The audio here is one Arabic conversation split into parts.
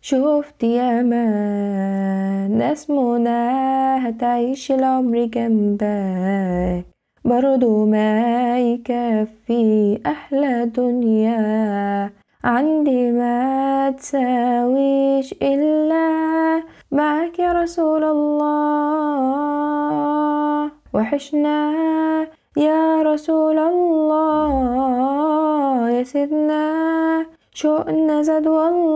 شفت ياما ناس منى هتعيش العمر جنبك، برضو ما يكفي أحلى دنيا عندي ما تساويش إلا معاك يا رسول الله. وحشنا يا رسول الله، يا سيدنا شوقنا زاد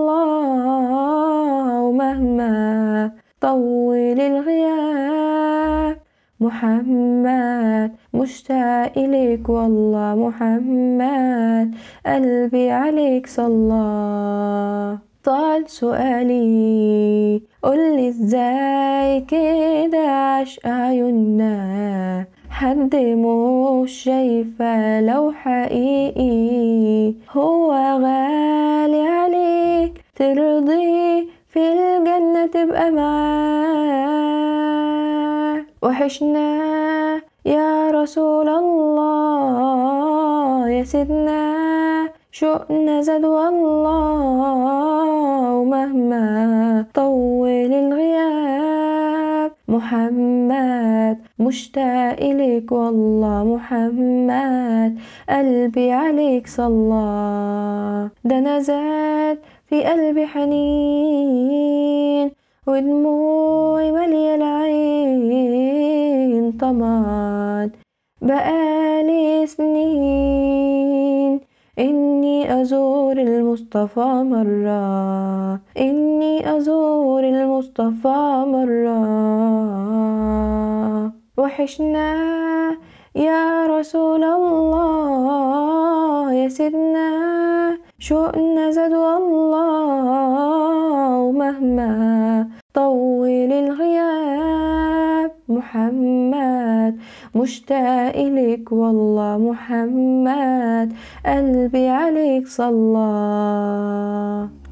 والله، ومهما طول الغياب محمد مشتاق إليك والله. محمد قلبي عليك صلى. طال سؤالي قولي ازاي كده عشق عيوننا حد مش شايفة لو حقيقي هو غالي عليك ترضي في الجنة تبقى معاه. وحشنا يا رسول الله، يا سيدنا شوقنا زاد والله، ومهما طول الغياب محمد مشتاق إليك والله. محمد قلبي عليك صلى. ده أنا زاد في قلبي حنين ودموعي مالية العين، طمعان بقالي سنين إني أزور المصطفى مرة، إني أزور المصطفى مرة. وحشنا يا رسول الله، يا سيدنا شوقنا زاد والله، ومهما طول الغياب محمد مشتاق إليك والله. محمد قلبي عليك صلى.